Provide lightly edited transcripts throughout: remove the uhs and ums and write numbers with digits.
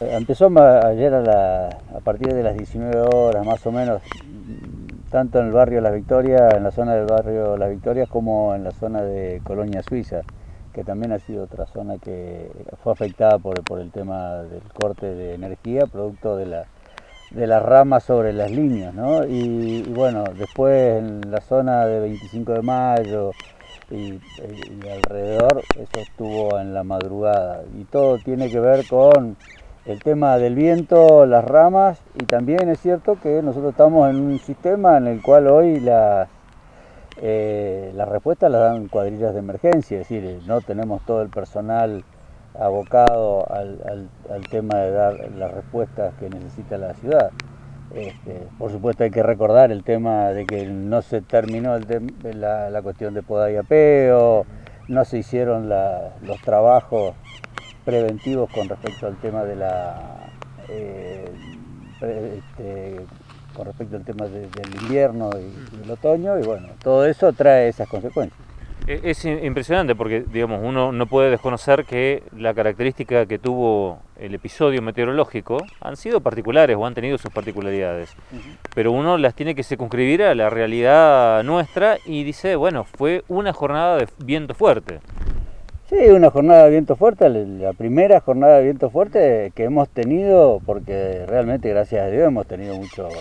Empezó ayer a partir de las 19 horas más o menos, tanto en el barrio Las Victorias, en la zona del barrio Las Victorias, como en la zona de Colonia Suiza, que también ha sido otra zona que fue afectada por el tema del corte de energía, producto de las ramas sobre las líneas, ¿no? Y bueno, después en la zona de 25 de mayo y alrededor, eso estuvo en la madrugada. Y todo tiene que ver con el tema del viento, las ramas, y también es cierto que nosotros estamos en un sistema en el cual hoy las respuestas las dan cuadrillas de emergencia, es decir, no tenemos todo el personal abocado al tema de dar las respuestas que necesita la ciudad. Por supuesto hay que recordar el tema de que no se terminó la cuestión de poda y apeo, no se hicieron los trabajos preventivos con respecto al tema de con respecto al tema del invierno y del otoño, y bueno, todo eso trae esas consecuencias. Es impresionante porque, digamos, uno no puede desconocer que la característica que tuvo el episodio meteorológico han sido particulares o han tenido sus particularidades, pero uno las tiene que circunscribir a la realidad nuestra y dice, bueno, fue una jornada de viento fuerte. Sí, una jornada de viento fuerte, la primera jornada de viento fuerte que hemos tenido, porque realmente, gracias a Dios, hemos tenido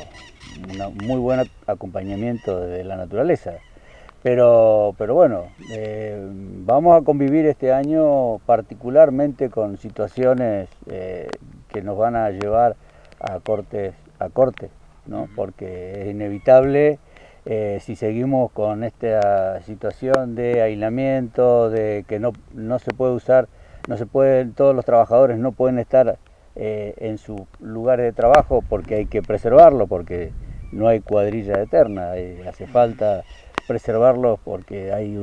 un muy buen acompañamiento de la naturaleza. Pero bueno, vamos a convivir este año particularmente con situaciones que nos van a llevar a cortes, ¿no? Porque es inevitable. Si seguimos con esta situación de aislamiento, de que no se puede usar, todos los trabajadores no pueden estar en sus lugares de trabajo porque hay que preservarlo, porque no hay cuadrilla eterna, hace falta preservarlos porque hay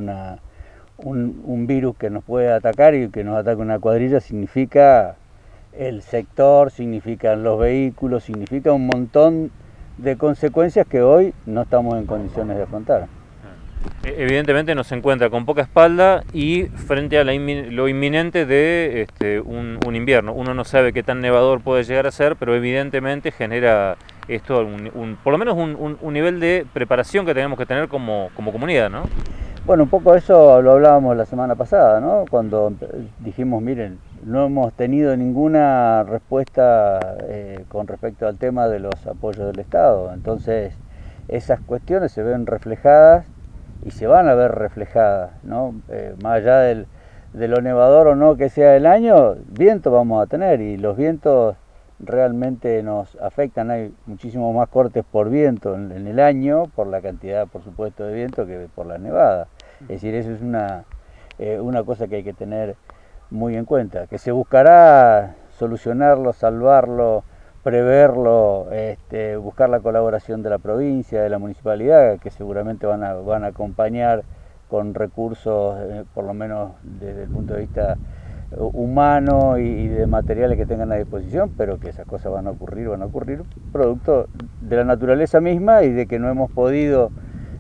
un virus que nos puede atacar, y que nos ataque una cuadrilla significa el sector, significan los vehículos, significa un montón de consecuencias que hoy no estamos en condiciones de afrontar. Evidentemente nos encuentra con poca espalda y frente a lo inminente de un invierno. Uno no sabe qué tan nevador puede llegar a ser, pero evidentemente genera esto por lo menos un nivel de preparación que tenemos que tener como comunidad, ¿no? Bueno, un poco eso lo hablábamos la semana pasada, ¿no? Cuando dijimos, miren, no hemos tenido ninguna respuesta con respecto al tema de los apoyos del Estado. Entonces, esas cuestiones se ven reflejadas y se van a ver reflejadas, ¿no? Más allá de lo nevador o no que sea el año, viento vamos a tener, y los vientos realmente nos afectan. Hay muchísimos más cortes por viento en el año, por la cantidad, por supuesto, de viento, que por la nevada. Es decir, eso es una cosa que hay que tener muy en cuenta, que se buscará solucionarlo, salvarlo, preverlo, buscar la colaboración de la provincia, de la municipalidad, que seguramente van a acompañar con recursos, por lo menos desde el punto de vista humano y de materiales que tengan a disposición, pero que esas cosas van a ocurrir producto de la naturaleza misma, y de que no hemos podido,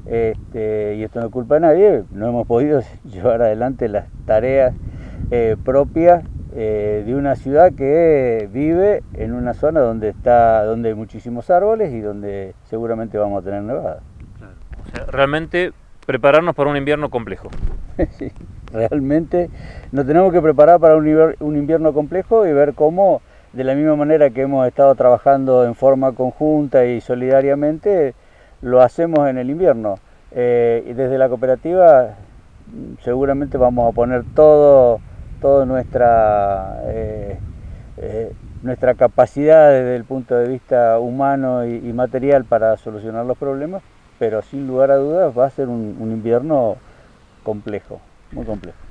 y esto no es culpa de nadie, no hemos podido llevar adelante las tareas propias de una ciudad que vive en una zona donde hay muchísimos árboles y donde seguramente vamos a tener nevadas. Claro. O sea, realmente prepararnos para un invierno complejo. Sí, realmente nos tenemos que preparar para un invierno complejo, y ver cómo, de la misma manera que hemos estado trabajando en forma conjunta y solidariamente, lo hacemos en el invierno. Y desde la cooperativa seguramente vamos a poner toda nuestra capacidad desde el punto de vista humano y material para solucionar los problemas, pero sin lugar a dudas va a ser un invierno complejo, muy complejo.